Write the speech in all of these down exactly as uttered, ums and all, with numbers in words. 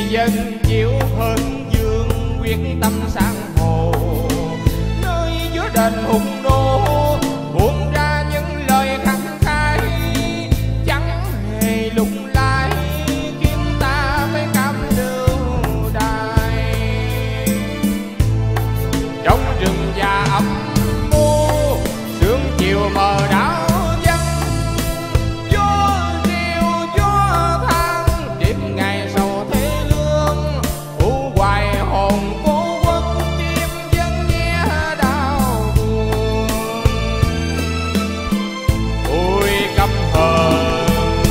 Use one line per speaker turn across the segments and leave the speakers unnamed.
dân chịu hơn dương quyết tâm sang hồ, nơi giữa đền hùng đô buông ra những lời khẳng khái chẳng hề lung lay, kiếm ta với cam lưu đài. Trong rừng già ẩm u sương chiều mờ đảo vắng, gió rêu gió than đêm ngày sầu thế lương, u hoài hồn cố quốc chim dân nghe đau buồn. Ôi căm hờn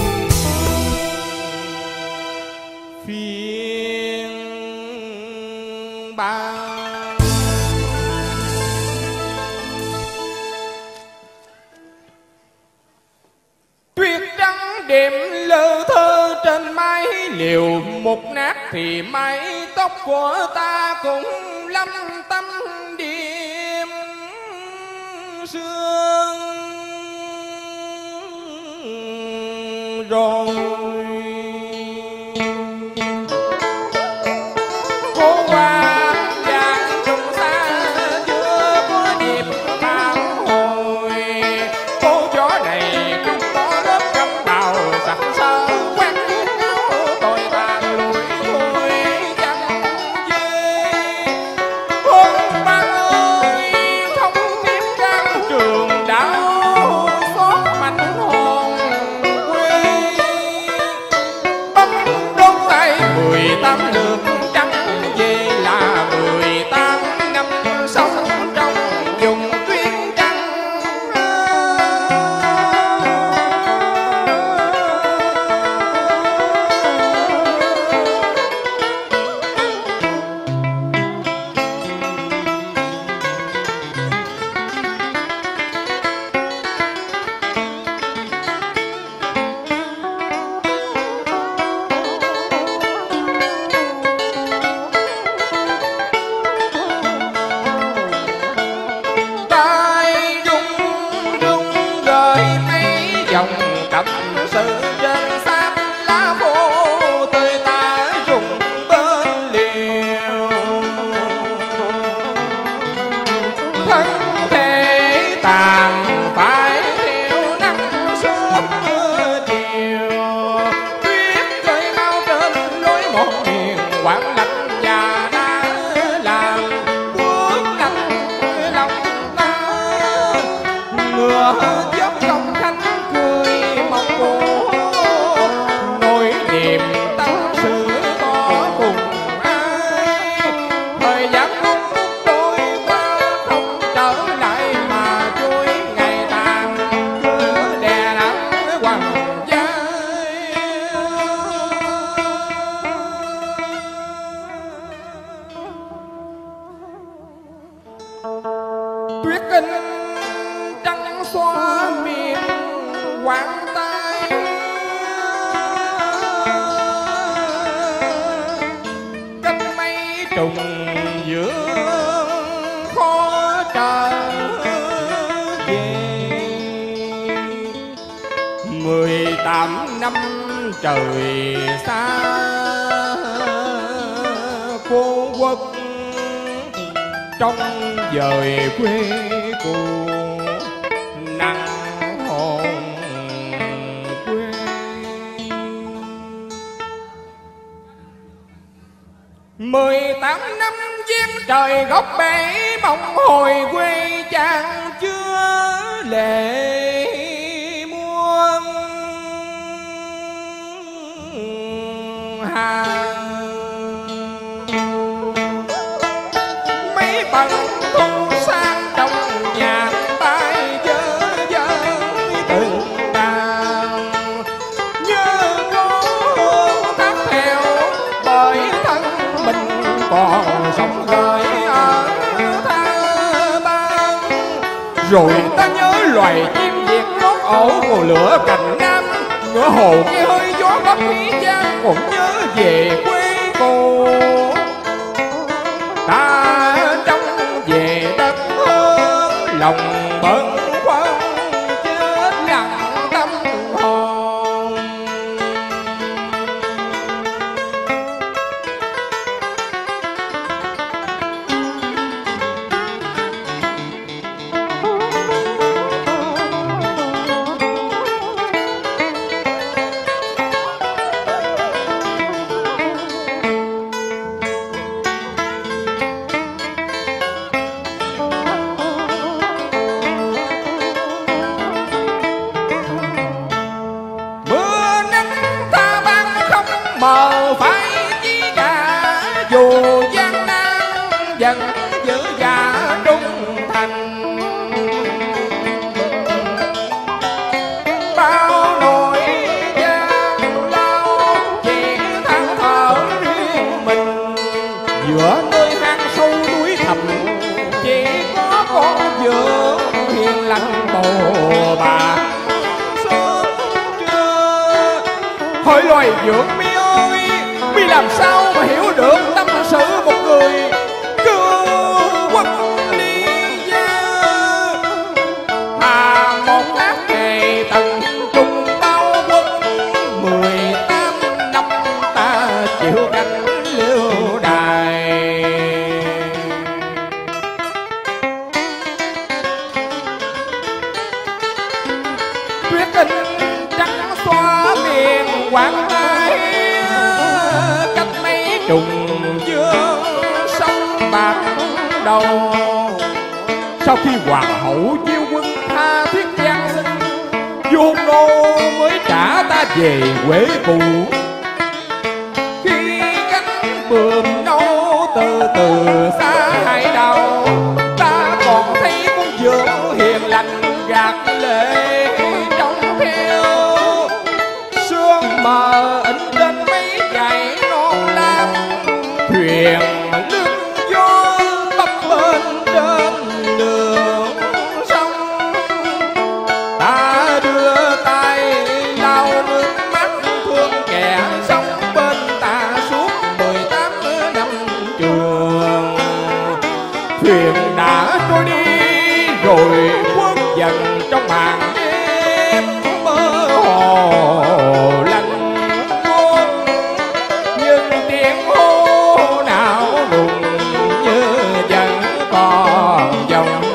phiên ban. Tuyết trắng đêm lơ thơ trên mái liều, một nát thì mái tóc của ta cũng lâm tâm đêm sương rồi. Cô qua vàng trùng xa chưa có dịp tàn hồi, cô chó này cũng có lớp cắm bào sặc sỡ quét áo tôi tàn lùi thôi chẳng dê. Hôn ba ơi không tiếp trang trường đảo xót mảnh hồn quê, bắt đốt tay mười tám lượt trắng về là mười tám năm sống trong vùng tuyết trắng. Tay rung rung gợi mấy dòng tập sự trên xác lá khô tươi tá rụng bên liều, thân thể tàn phải theo nắng sớm mưa chiều. Tuyết rơi mau trên lối một miền quảng lạnh và đã làm bước lạnh lòng ta. Mưa dốc trong cánh cười mong cô nỗi niềm tâm sự có cùng ai. Thời gian cũng trôi qua không trở lại mà trôi ngày tàn cứ đè nặng quằn vai. Tuyết kinh trắng xóa miền quảng tay, cách mấy trùng dương khó trở về. Mười tám năm trời xa cô quốc, trong dời quê cô nặng hồn quê. Mười tám năm giết trời góc bể bóng hồi quê chàng chưa lệ muôn hàng. Mấy bằng thu sang trong nhà tay dơ dơ từng đàn, như có hương thác theo bởi thân mình còn sống gợi ở tha bang. Rồi ta nhớ loài chim việt lót ổ của lửa cành nam, ngựa hồ nghe hơi gió bắc khí giang cũng nhớ về quê cô. Ta trong về đất hương lòng bâng khuâng chết lặng tâm hồn. mờ phải chí cả, dù gian nan vẫn giữ dạ trung thành. Bao nỗi gian lao chỉ than thở riêng mình, giữa nơi hang sâu núi thẳm chỉ có con vợ hiền lành bầu bà. Hỏi loài dưỡng mi ơi, mi làm sao mà hiểu được tâm sự một người cưu quốc ly gia. Hà một ác ngày tận trung bao quân, mười tám năm ta chịu cảnh liêu đài. Tuyết in trắng xóa miền Quảng Thái, cách mấy trùng dương sông bạc đầu. Sau khi hoàng hậu chiêu quân tha thiết gian sinh, vua nô mới trả ta về Quế Cù. Khi cánh buồm nâu từ từ xa hai đầu, ta còn thấy con vợ hiền lành gạt lệ trong theo. Sương mờ in trên mấy dải non lam, thuyền lưng gió bấp bên trên đường sông. Ta đưa tay lau nước mắt thương kẻ sống bên ta suốt mười tám năm trường. Thuyền đã trôi đi rồi khuất dần trong màn đêm mơ hồ lạnh buốt, nhưng tiếng hô nào đùng như vẫn còn vòng